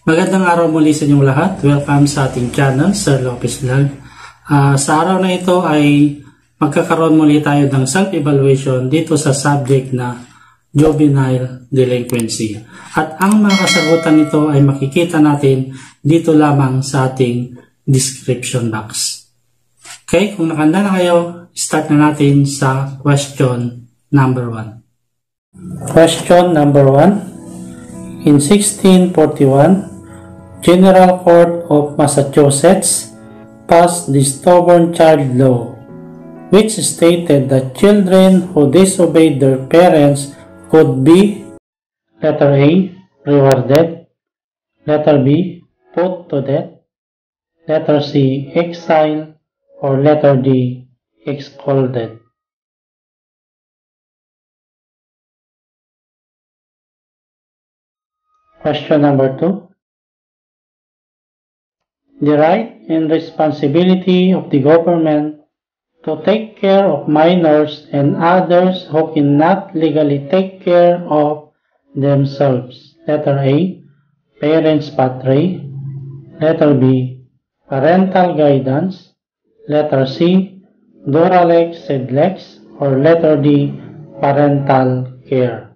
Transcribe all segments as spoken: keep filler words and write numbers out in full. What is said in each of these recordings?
Magandang araw muli sa inyong lahat. Welcome sa ating channel, Sir Lopez Vlog. Uh, sa araw na ito ay magkakaroon muli tayo ng self-evaluation dito sa subject na juvenile delinquency. At ang mga kasagutan nito ay makikita natin dito lamang sa ating description box. Okay, kung nakanda na kayo, start na natin sa question number one. Question number one. In sixteen forty-one, General Court of Massachusetts passed the Stubborn Child Law, which stated that children who disobeyed their parents could be letter A. Rewarded, letter B. Put to death, letter C. Exiled, or letter D. Excluded. Question number two. The right and responsibility of the government to take care of minors and others who cannot legally take care of themselves. Letter A. Parents' patria. Letter B. Parental guidance. Letter C. Duralex sed lex, or letter D. Parental care.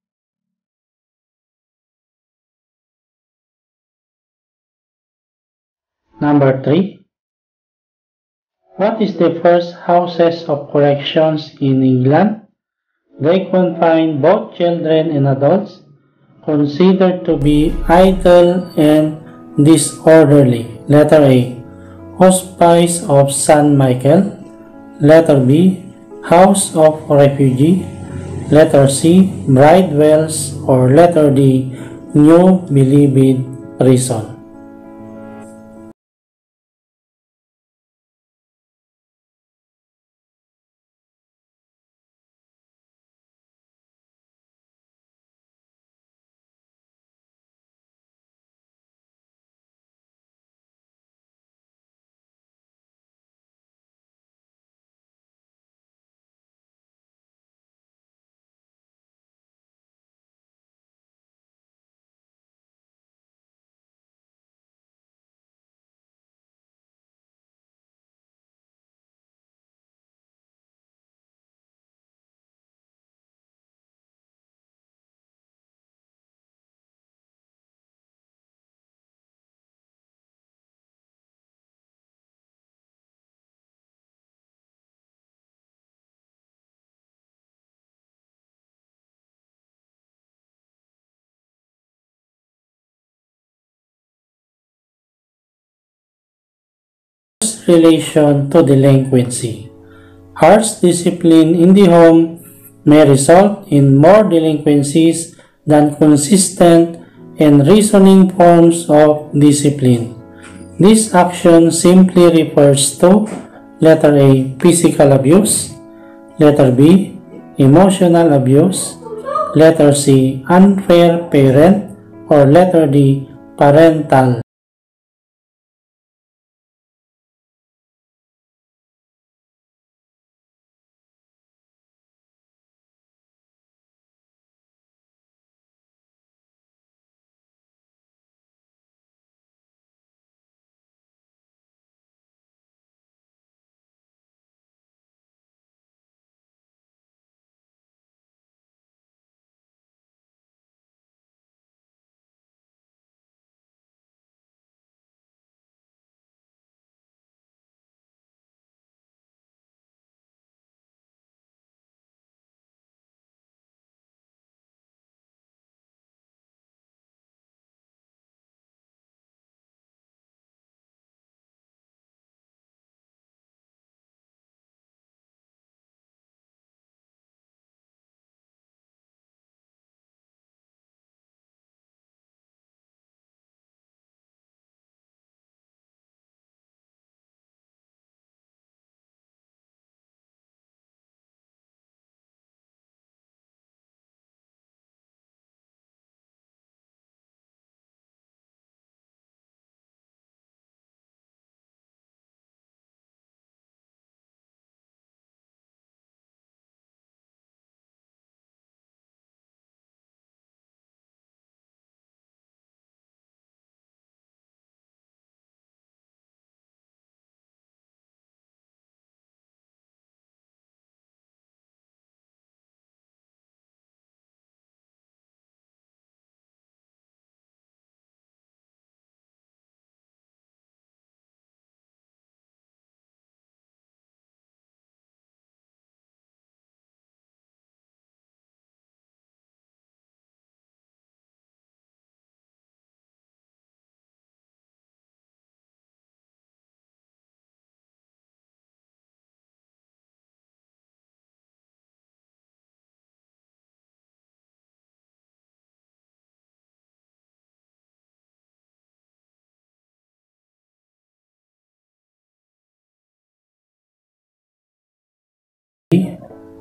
Number three. What is the first houses of corrections in England? They confine both children and adults considered to be idle and disorderly. Letter A. Hospice of Saint Michael. Letter B. House of Refugee. Letter C. Bridewells, or letter D. New Bilibid Prison. Relation to delinquency. Harsh discipline in the home may result in more delinquencies than consistent and reasoning forms of discipline. This action simply refers to letter A. Physical abuse, letter B. Emotional abuse, letter C. Unfair parent, or letter D. Parental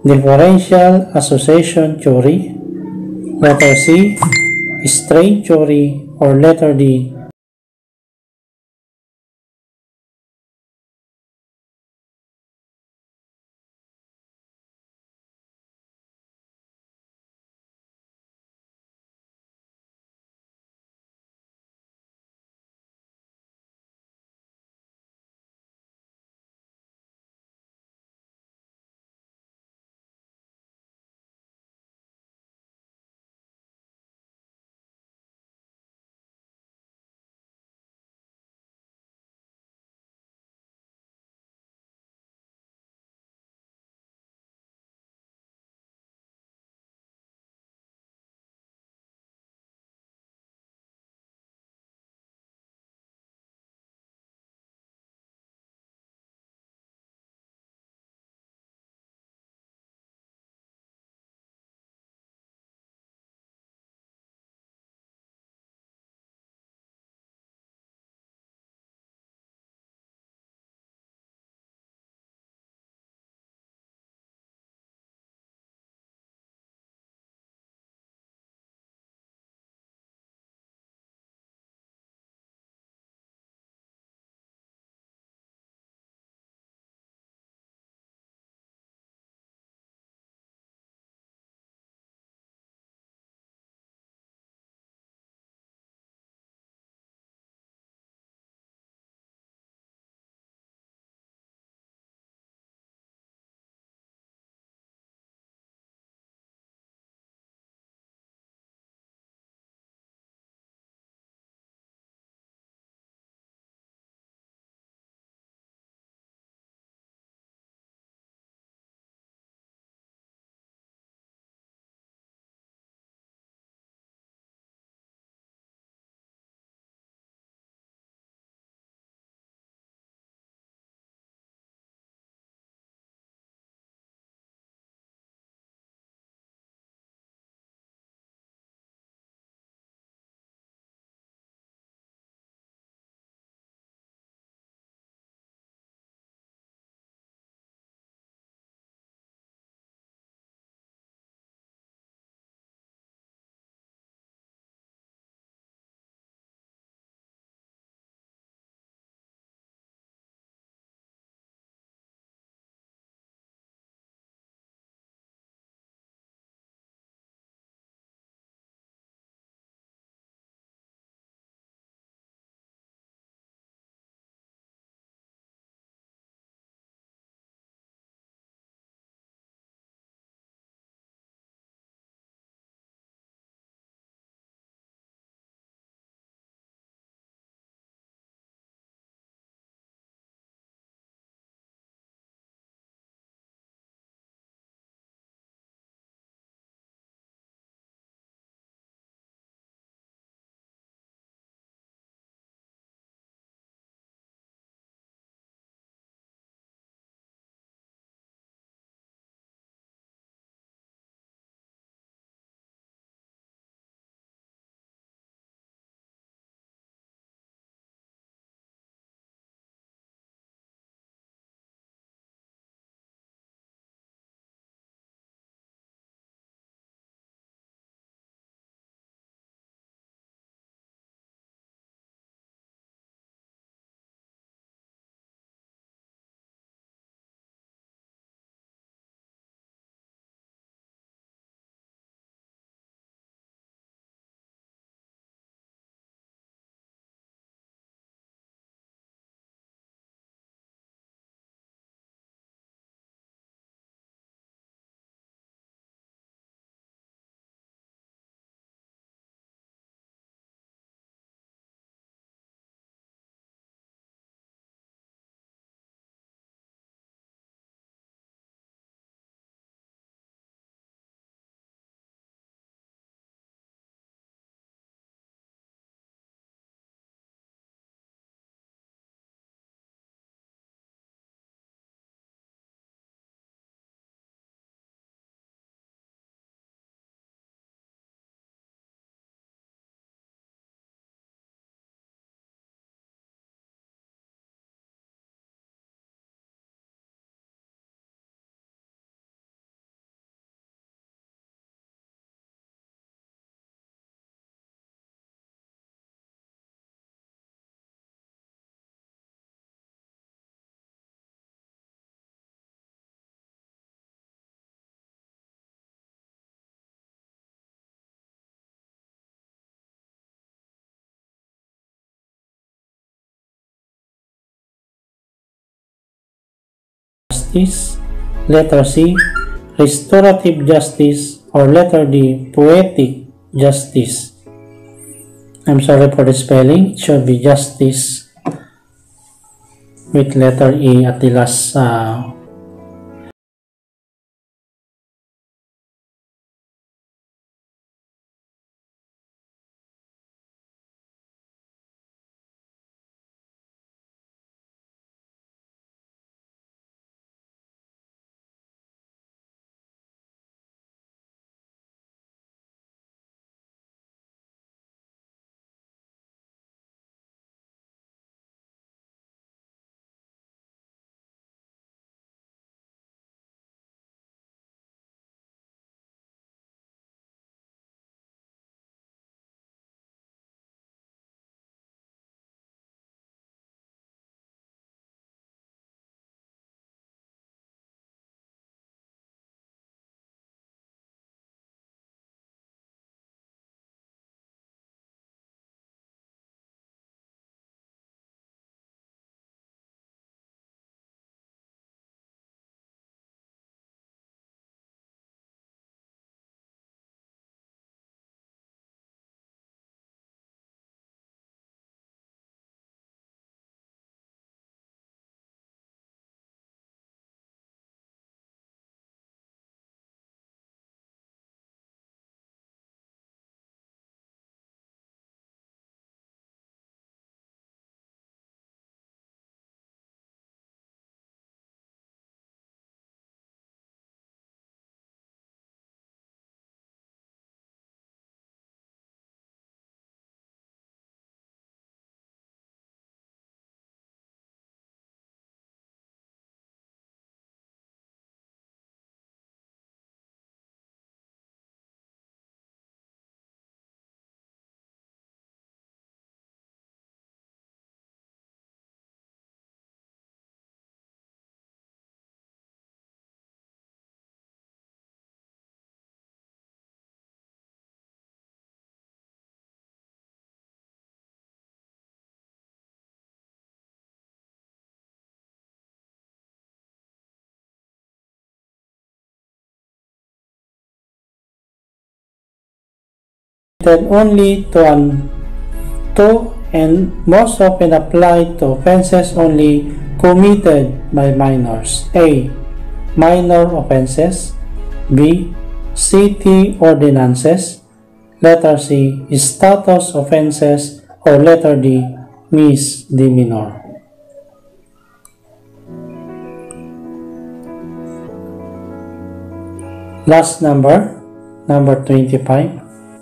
differential association theory, letter C, string theory, or letter D, justice, letter C, restorative justice, or letter D, poetic justice. I'm sorry for the spelling. It should be justice with letter E at the last uh, only to an to and most often applied to offenses only committed by minors. A. Minor offenses. B. City ordinances. Letter C. Status offenses, or letter D. Misdemeanor. Last number, number twenty-five.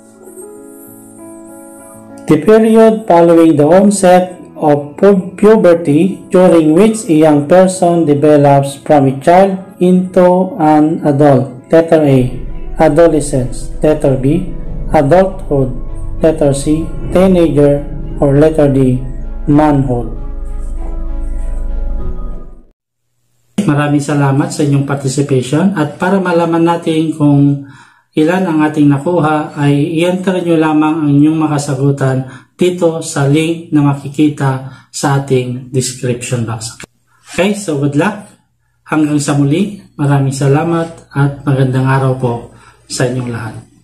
The period following the onset of pu puberty, during which a young person develops from a child into an adult. Letter A. Adolescence. Letter B. Adulthood. Letter C. Teenager, or letter D. Manhood. Maraming salamat sa inyong participation, at para malaman natin kung ilan ang ating nakuha, ay i-enter nyo lamang ang inyong makasagutan dito sa link na makikita sa ating description box. Okay, so good luck. Hanggang sa muli, maraming salamat at magandang araw po sa inyong lahat.